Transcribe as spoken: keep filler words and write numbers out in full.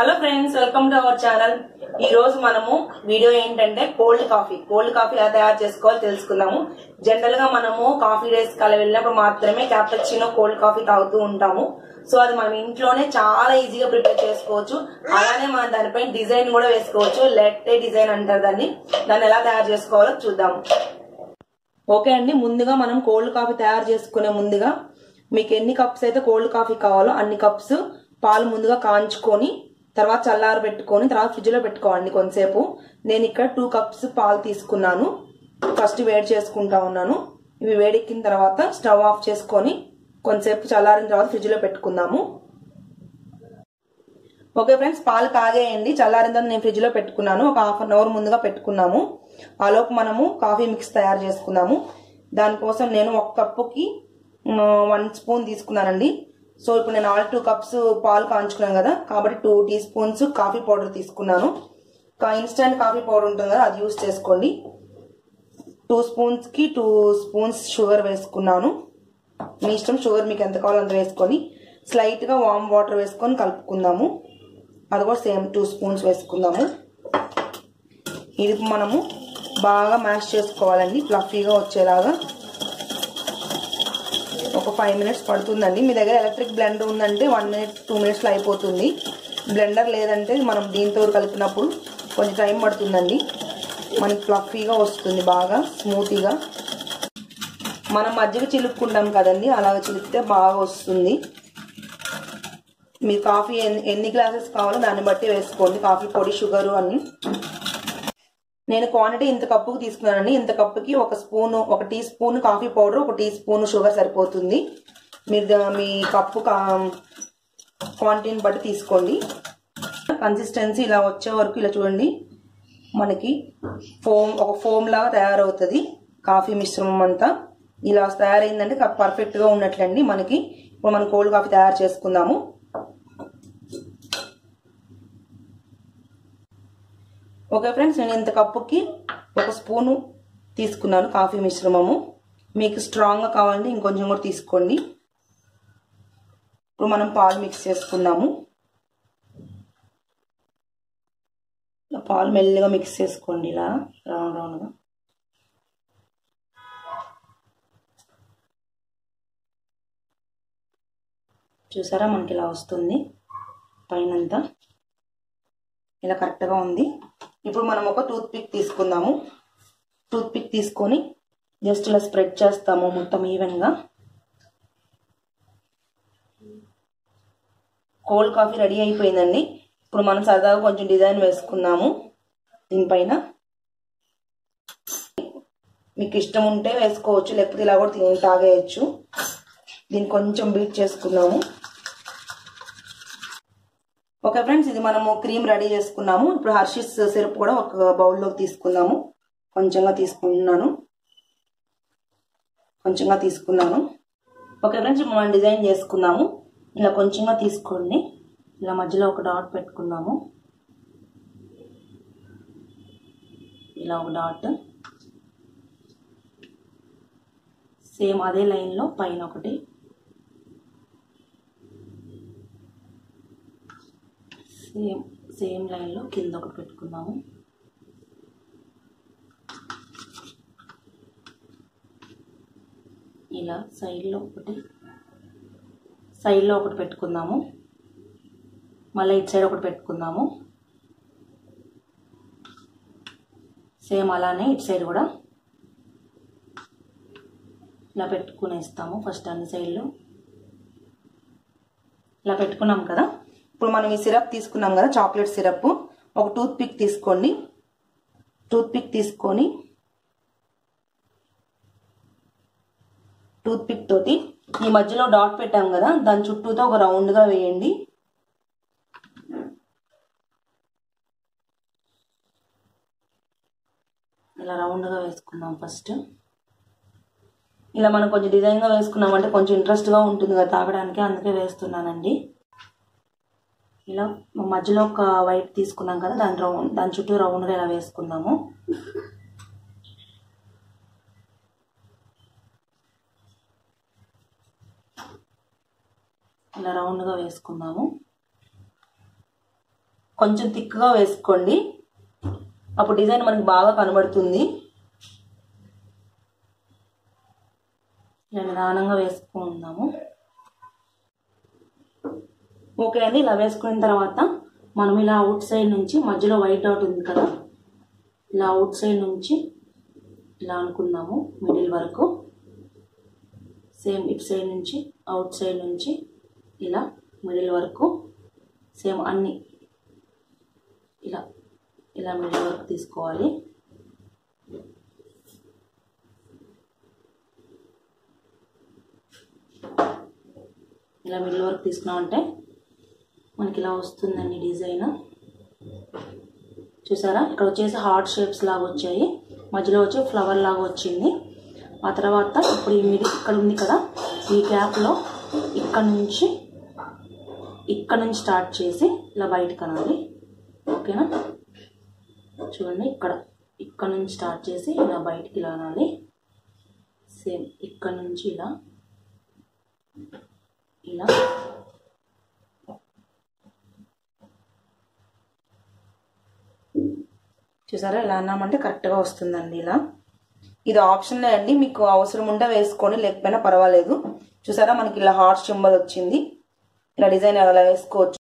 Hello friends, welcome to our channel. ఈ రోజు మనము వీడియో ఏంటంటే కోల్డ్ కాఫీ కోల్డ్ కాఫీ ఎలా తయారు చేసుకోవాలో తెలుసుకుందాము. జనరల్ గా మనము కాఫీ డేస్ కల వెళ్ళినప్పుడు మాత్రమే క్యాపచినో కోల్డ్ కాఫీ తాగుతూ ఉంటాము. సో అది మనం ఇంట్లోనే చాలా ఈజీగా ప్రిపేర్ చేసుకోవచ్చు. అలానే మనం దానిపైన డిజైన్ కూడా వేసుకోవచ్చు. లెట్టే డిజైన్ అంటారు దాన్ని. దాన్ని ఎలా తయారు చేసుకోవాలో చూద్దాము. ఓకే అండి, ముందుగా మనం కోల్డ్ కాఫీ తయారు చేసుకునే ముందుగా మీకు ఎన్ని కప్స్ అయితే కోల్డ్ కాఫీ కావాలో అన్ని కప్స్ పాలు ముందుగా కాంచుకొని తర్వాత చల్లారు పెట్టుకొని తర్వాత ఫ్రిడ్జ్ లో పెట్టుకోండి కొంతసేపు. నేను ఇక్కడ టూ కప్స్ పాలు తీసుకున్నాను. ఫస్ట్ వేడి చేసుకుంటా ఉన్నాను. ఇవి వేడెక్కిన తర్వాత స్టవ్ ఆఫ్ చేసుకొని కొంతసేపు చల్లారిన తర్వాత ఫ్రిడ్జ్ లో పెట్టుకుందాము. ఓకే ఫ్రెండ్స్, పాలు కాగేయండి. చల్లారిన తర్వాత నేను ఫ్రిడ్జ్ లో పెట్టుకున్నాను. ఒక హాఫ్ అన్ అవర్ ముందుగా పెట్టుకున్నాము. ఆలోపు మనము కాఫీ మిక్స్ తయారు చేసుకుందాము. దానికోసం నేను ఒక కప్పుకి వన్ స్పూన్ తీసుకున్నానండి. సో ఇప్పుడు నేను ఆల్ టూ కప్స్ పాలు కాంచుకున్నాను కదా, కాబట్టి two teaspoons coffee powder తీసుకున్నాను. ఇన్స్టెంట్ కాఫీ పౌడర్ ఉంటుంది కదా, అది యూస్ చేసుకోండి. Two teaspoons two teaspoons sugar. మీ ఇష్టం, షుగర్ మీకు ఎంత కావాలో అంత వేసుకొని స్లైట్ గా వామ్ వాటర్ వేసుకొని కలుపుకుందాము. అది కూడా సేమ్ టూ స్పూన్స్ వేసుకుందాము. ఇది మనము బాగా మ్యాష్ చేసుకోవాలండి, ఫ్లఫీగా వచ్చేలాగా. ఒక ఫైవ్ మినిట్స్ పడుతుందండి. మీ దగ్గర ఎలక్ట్రిక్ బ్లెండర్ ఉందంటే వన్ మినిట్ టూ మినిట్స్లో అయిపోతుంది. బ్లెండర్ లేదంటే మనం దీంతో కలిపినప్పుడు కొంచెం టైం పడుతుందండి. మనకి ఫ్లఫీగా వస్తుంది, బాగా స్మూతీగా. మనం మజ్జిగ చిలుక్కుంటాం కదండి, అలాగ చిలికితే బాగా వస్తుంది. మీ కాఫీ ఎన్ని ఎన్ని గ్లాసెస్ కావాలో దాన్ని బట్టి వేసుకోండి, కాఫీ పొడి, షుగరు అన్ని. నేను క్వాంటిటీ ఇంత కప్పుకి తీసుకున్నానండి. ఇంత కప్పుకి ఒక స్పూను ఒక టీ స్పూన్ కాఫీ పౌడర్, ఒక టీ స్పూన్ షుగర్ సరిపోతుంది. మీరు మీ కప్పు క్వాంటిటీని బట్టి తీసుకోండి. కన్సిస్టెన్సీ ఇలా వచ్చే వరకు ఇలా చూడండి, మనకి ఫోమ్ ఒక ఫోమ్ లాగా తయారవుతుంది. కాఫీ మిశ్రమం అంతా ఇలా తయారైందంటే పర్ఫెక్ట్ గా ఉన్నట్లండి మనకి. ఇప్పుడు మనం కోల్డ్ కాఫీ తయారు చేసుకుందాము. ఓకే ఫ్రెండ్స్, నేను ఇంత కప్పుకి ఒక స్పూను తీసుకున్నాను కాఫీ మిశ్రమము. మీకు స్ట్రాంగ్గా కావాలంటే ఇంకొంచెం కూడా తీసుకోండి. ఇప్పుడు మనం పాలు మిక్స్ చేసుకుందాము. పాలు మెల్లిగా మిక్స్ చేసుకోండి, ఇలా రౌండ్ రౌండ్గా. చూసారా, మనకి ఇలా వస్తుంది పైనంతా. ఇలా కరెక్ట్గా ఉంది. ఇప్పుడు మనం ఒక టూత్ పిక్ తీసుకుందాము. టూత్ పిక్ తీసుకొని జస్ట్ ఇలా స్ప్రెడ్ చేస్తాము మొత్తం ఈవెన్గా. కోల్డ్ కాఫీ రెడీ అయిపోయిందండి. ఇప్పుడు మనం సరదాగా కొంచెం డిజైన్ వేసుకుందాము దీనిపైన. మీకు ఇష్టం ఉంటే వేసుకోవచ్చు, లేకపోతే ఇలా కూడా తిని తాగేయచ్చు. దీన్ని కొంచెం బీట్ చేసుకుందాము. ఓకే ఫ్రెండ్స్, ఇది మనము క్రీమ్ రెడీ చేసుకున్నాము. ఇప్పుడు హర్షీస్ సిరప్ కూడా ఒక బౌల్లోకి తీసుకుందాము. కొంచెంగా తీసుకుంటున్నాను కొంచెంగా తీసుకున్నాను ఓకే ఫ్రెండ్స్, ఇప్పుడు మనం డిజైన్ చేసుకుందాము. ఇలా కొంచెంగా తీసుకోండి. ఇలా మధ్యలో ఒక డాట్ పెట్టుకుందాము. ఇలా ఒక డాట్, సేమ్ అదే లైన్లో పైన ఒకటి, సేమ్ సేమ్ లైన్లో కింద ఒకటి పెట్టుకుందాము. ఇలా సైడ్లో ఒకటి సైడ్లో ఒకటి పెట్టుకుందాము. మళ్ళీ ఇటు సైడ్ ఒకటి పెట్టుకుందాము. సేమ్ అలానే ఇటు సైడ్ కూడా ఇలా పెట్టుకునేస్తాము. ఫస్ట్ అన్ని సైడ్లో ఇలా పెట్టుకున్నాం కదా. ఇప్పుడు మనం ఈ సిరప్ తీసుకున్నాం కదా, చాక్లెట్ సిరప్. ఒక టూత్ పిక్ తీసుకోండి. టూత్ పిక్ తీసుకొని టూత్ పిక్ తోటి ఈ మధ్యలో డాట్ పెట్టాం కదా, దాని చుట్టూతో ఒక రౌండ్గా వేయండి. ఇలా రౌండ్గా వేసుకుందాం ఫస్ట్. ఇలా మనం కొంచెం డిజైన్గా వేసుకున్నామంటే కొంచెం ఇంట్రెస్ట్గా ఉంటుంది కదా తాగడానికి, అందుకే వేస్తున్నానండి. ఇలా మధ్యలో ఒక వైట్ తీసుకున్నాం కదా, దాని రౌండ్ దాని చుట్టూ రౌండ్గా ఇలా వేసుకుందాము. ఇలా రౌండ్గా వేసుకుందాము. కొంచెం థిక్గా వేసుకోండి, అప్పుడు డిజైన్ మనకి బాగా కనబడుతుంది. ఇలా నిదానంగా వేసుకుందాము. ఓకే అండి, ఇలా వేసుకున్న తర్వాత మనం ఇలా అవుట్ సైడ్ నుంచి మధ్యలో వైట్ డాట్ ఉంది కదా, ఇలా అవుట్ సైడ్ నుంచి ఇలా అనుకుందాము మిడిల్ వరకు. సేమ్ ఇటు సైడ్ నుంచి అవుట్ సైడ్ నుంచి ఇలా మిడిల్ వరకు సేమ్ అన్ని ఇలా ఇలా మిడిల్ వరకు తీసుకోవాలి. ఇలా మిడిల్ వరకు తీసుకున్నామంటే మనకి ఇలా వస్తుందండి డిజైన్. చూసారా, ఇక్కడ వచ్చేసి హార్ట్ షేప్స్ లాగా వచ్చాయి, మధ్యలో వచ్చి ఫ్లవర్ లాగా వచ్చింది. ఆ తర్వాత ఇప్పుడు ఈ మిడిల్ ఇక్కడ ఉంది కదా, ఈ క్యాప్లో ఇక్కడ నుంచి ఇక్కడ నుంచి స్టార్ట్ చేసి ఇలా బయటకు అనాలి. ఓకేనా, చూడండి ఇక్కడ ఇక్కడ నుంచి స్టార్ట్ చేసి ఇలా బయటికి ఇలా అనాలి. సేమ్ ఇక్కడ నుంచి ఇలా ఇలా చూసారా, ఇలా అన్నామంటే కరెక్ట్గా వస్తుందండి. ఇలా ఇది ఆప్షన్లే అండి, మీకు అవసరం ఉంటే వేసుకోండి, లేకపోయినా పర్వాలేదు. చూసారా, మనకి ఇలా హార్ట్ సింబల్ వచ్చింది. ఇలా డిజైన్ అలా వేసుకోవచ్చు.